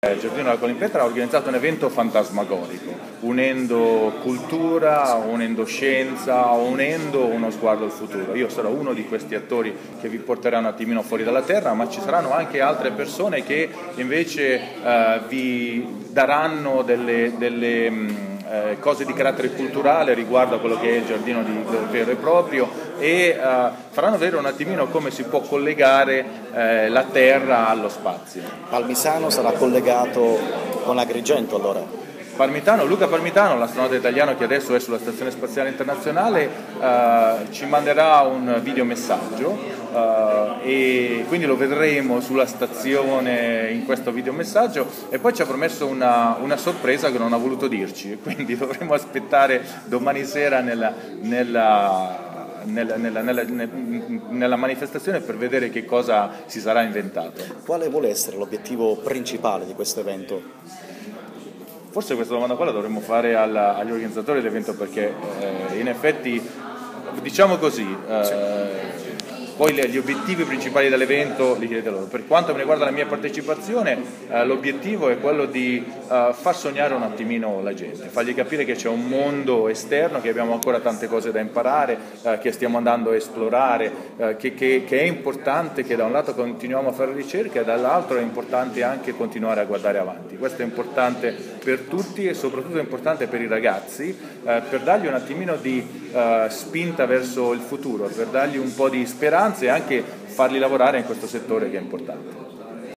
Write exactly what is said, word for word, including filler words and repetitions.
Il Giardino della Colimpetra ha organizzato un evento fantasmagorico, unendo cultura, unendo scienza, unendo uno sguardo al futuro. Io sarò uno di questi attori che vi porterà un attimino fuori dalla terra, ma ci saranno anche altre persone che invece eh, vi daranno delle, delle mh, eh, cose di carattere culturale riguardo a quello che è il giardino di, del vero e proprio e eh, faranno vedere un attimino come si può collegare eh, la terra allo spazio. Palmisano sarà collegato con Agrigento allora? Parmitano, Luca Parmitano, l'astronauta italiano che adesso è sulla Stazione Spaziale Internazionale, eh, ci manderà un videomessaggio eh, e quindi lo vedremo sulla stazione in questo videomessaggio e poi ci ha promesso una, una sorpresa che non ha voluto dirci, quindi dovremo aspettare domani sera nella, nella Nella, nella, nella, nella manifestazione per vedere che cosa si sarà inventato. Quale vuole essere l'obiettivo principale di questo evento? Forse questa domanda qua la dovremmo fare alla, agli organizzatori dell'evento perché eh, in effetti, diciamo così, eh, poi gli obiettivi principali dell'evento li chiedete loro. Per quanto mi riguarda la mia partecipazione, eh, l'obiettivo è quello di eh, far sognare un attimino la gente, fargli capire che c'è un mondo esterno, che abbiamo ancora tante cose da imparare, eh, che stiamo andando a esplorare, eh, che, che, che è importante che da un lato continuiamo a fare ricerca e dall'altro è importante anche continuare a guardare avanti. Questo è importante per tutti e soprattutto è importante per i ragazzi, eh, per dargli un attimino di eh, spinta verso il futuro, per dargli un po' di speranza e anche farli lavorare in questo settore che è importante.